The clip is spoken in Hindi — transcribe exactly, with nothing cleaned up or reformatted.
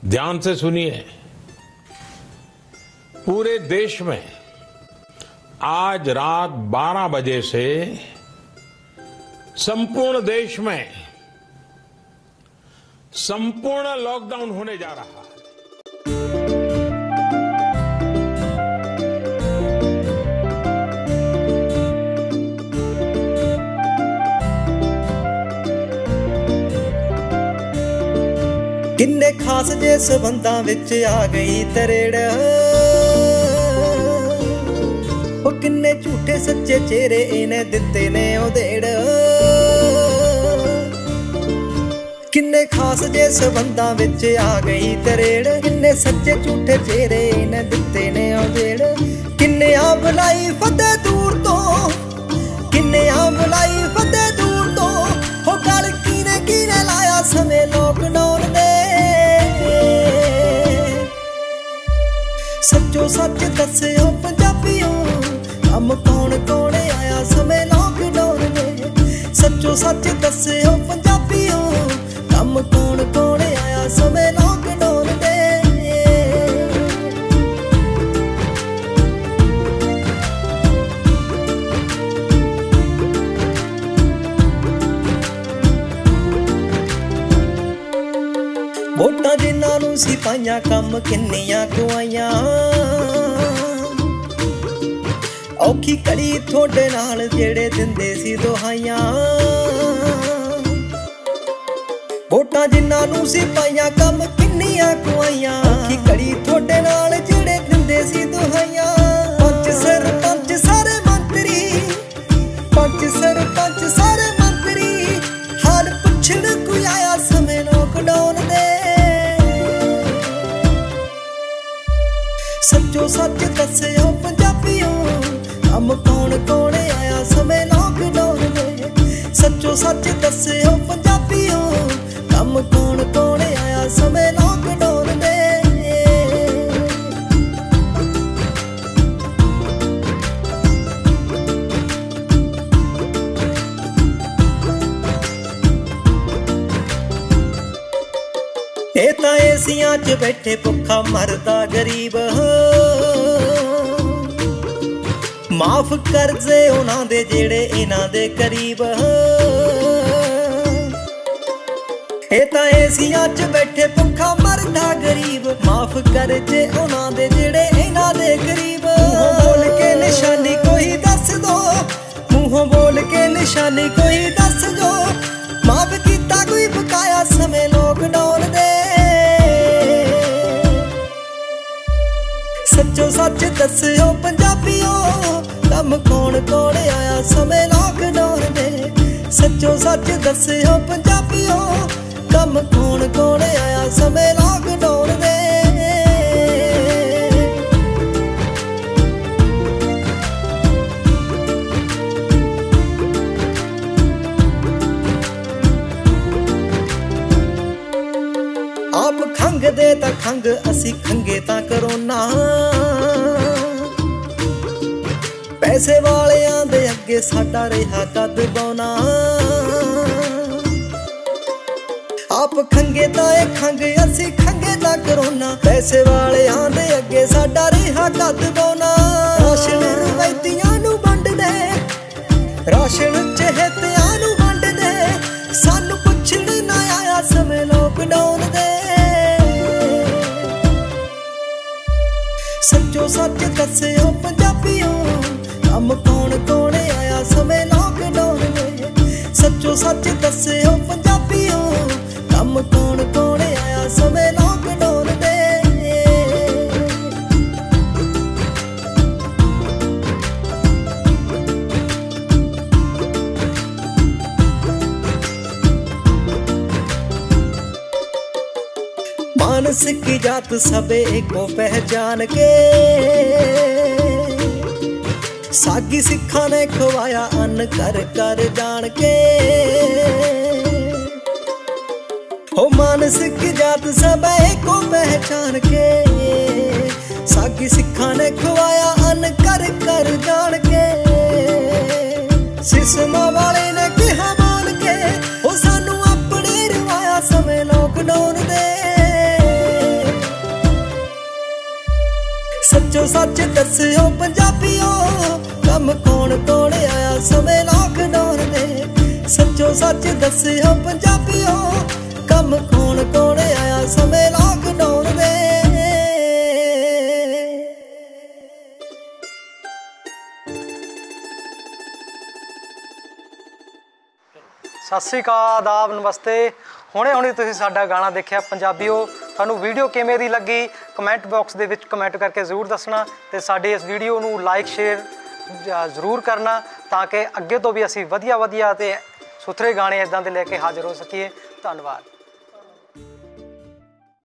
ध्यान से सुनिए, पूरे देश में आज रात बारह बजे से संपूर्ण देश में संपूर्ण लॉकडाउन होने जा रहा है। किन्ने खास जे संबंधां विच आ गई तरेड़, ओ किन्ने झूठे सच्चे चेहरे इन्हें दिते ने उधेड़। किन्ने खास जे संबंधां विच आ गई तरेड़, किन्ने सच्चे झूठे चेहरे इन्हें दिते ने उधेड़। किन्ने आ बुलाई फतेह दूर तो, किन्ने आ बुलाई फतेह दूर तो, हो गल किने किने लाया समय लॉकडाउन दे। सच्चो सच दस्यो पंजाबियों, कम कौन कौन आया समय लॉकडाउन में। सच्चो सच दस्यो पंजाबियों, कम कौन कौन आया समय लॉकडाउन में। वोटां जिन्हां नूं सी पाइयां कम किन्नियां कुआइयां, औखी कड़ी थोड़े नाल जेड़े दिंदे सी दुहाइयां। वोटां जिन्हां नूं सी पाइयां कम किन्नियां कुआइयां, औखी कड़ी थोड़े नाल जेड़े दिंदे सी दुहाइयां। पंच सरपंच सारे मंत्री, पंच सरपंच सारे मंत्री, हाल पुछण कोई आया समय लॉकडाउन दे। सच्चो सच दस्यो पंजाबियों, कम कौन कौन आया समय लॉकडाउन में। सच्चो सच दस्यो पंजाबियों, कम कौन कौन आया समय लॉकडाउन में। ए तां एसियां च बैठे भुखा मरदा गरीब, माफ कर जे उन्हां दे जेड़े इन्हां दे करीब। ए तां एसियां च बैठे भुखा मरदा गरीब, माफ कर जे उन्हां दे जेड़े इन्हां दे करीब। मुंहों बोल के निशानी कोई दस दो, मुंहों बोल के निशानी कोई दस दो, माफ कीता कोई बकाया समय लॉकडाउन दे। सच्चो सच दस्यो पंजाबियों, कम कौन कौन आया समय लॉकडाउन में। सच्चो सच दस्यो पंजाबियों, कम कौन कौन आया समय लॉकडाउन में। आप खंग दे तां खंग, असी खंगे तां करोना। पैसे वालियां दे अगे साडा रहा कद बौना। आप खंगे तां ए खंग, असी खंगे तां करोना। पैसे वालियां दे अगे साडा रहा कद बौना। राशन रवायतियां नूं वंड दे, राशन चहेतियां नूं वंड दे, सानू पुछण ना आया समय लॉकडाउन दे। सच्चो सच दस्यो पंजाबियों, कम कौन कौन आया समय लॉकडाउन में। सच्चो सच दस्यो पंजाबियों, कम कौन कौन आया समय लॉकडाउन में। मानसिक जात सबे एको पहचान के, सागी सिखा ने खवाया अन्न कर कर जान के। हो मानसिक जात सबे एको पहचान के, सागी सिखा ने खवाया अन्न कर कर जान के। सिस्मा वाले ने कहा बोल के, ओ सानू अपने रवाया समय लॉकडाउन दे। सच्चो सच दस्यो पंजाबियो कम कौन कौन आया समय लॉकडाउन दे सच्चो सच दस्यो पंजाबियो कम कौन कौन आया समय लॉकडाउन दे। सत श्री अकाल, आदाब, नमस्ते। ਹੁਣੇ ਹੁਣੇ ਤੁਸੀਂ ਸਾਡਾ ਗਾਣਾ ਦੇਖਿਆ ਪੰਜਾਬੀਓ। ਤੁਹਾਨੂੰ ਵੀਡੀਓ ਕਿਵੇਂ ਦੀ ਲੱਗੀ ਕਮੈਂਟ ਬਾਕਸ ਦੇ ਵਿੱਚ ਕਮੈਂਟ ਕਰਕੇ ਜ਼ਰੂਰ ਦੱਸਣਾ ਤੇ ਸਾਡੀ ਇਸ ਵੀਡੀਓ ਨੂੰ ਲਾਈਕ ਸ਼ੇਅਰ ਜ਼ਰੂਰ ਕਰਨਾ ਤਾਂ ਕਿ ਅੱਗੇ ਤੋਂ ਵੀ ਅਸੀਂ ਵਧੀਆ ਵਧੀਆ ਤੇ ਸੁਥਰੇ ਗਾਣੇ ਇਦਾਂ ਦੇ ਲੈ ਕੇ ਹਾਜ਼ਰ ਹੋ ਸਕੀਏ। ਧੰਨਵਾਦ।